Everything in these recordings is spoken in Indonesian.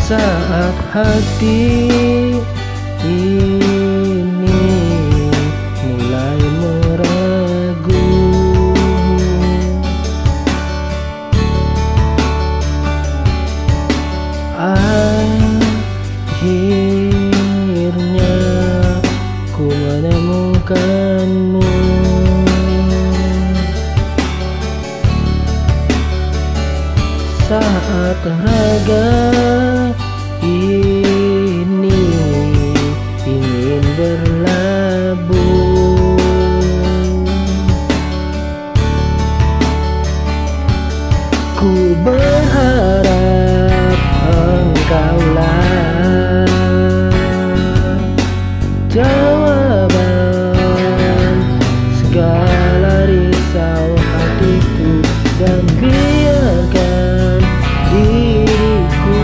Saat hati ini mulai meragu, akhirnya ku menemukanmu. Saat raga ini ingin berlabuh, ku berharap engkaulah jawaban segala risau hatiku, dan biarkan diriku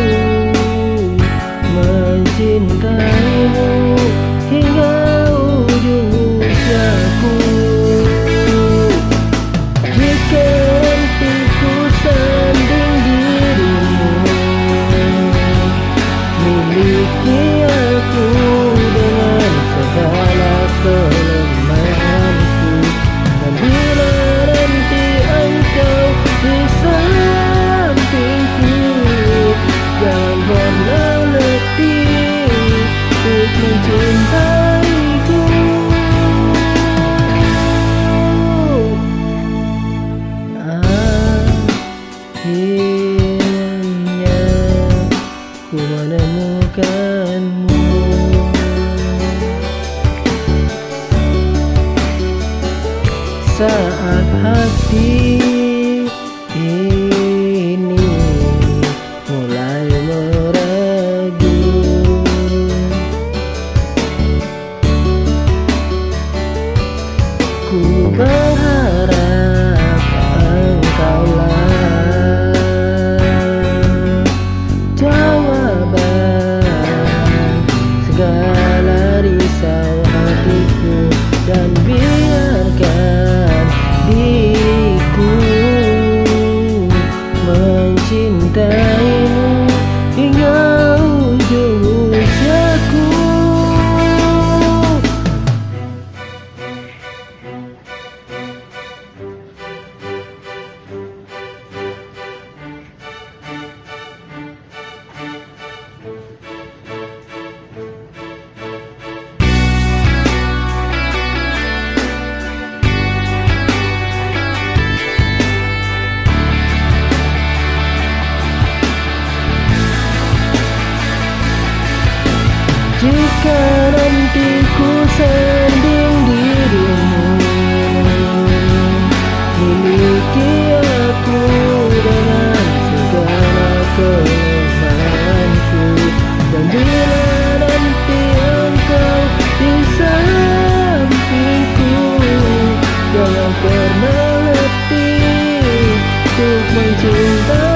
mencintaimu hingga ujung usiaku. Jika nanti ku sanding dirimu, miliki aku dengan segala kelemahanku. Dan bila nanti engkau di sampingku, jangan pernah letih untuk mencintaiku. Akhirnya ku menemukanmu. Saat hati ini mulai meragu, ku berharap engkaulah jawaban segala risau hatiku, dan biarkan diriku mencintaimu hingga ujung usiaku. Jika nanti ku sanding dirimu, miliki aku dengan segala kelemahanku. Dan bila nanti engkau di sampingku, jangan pernah letih untuk mencintai.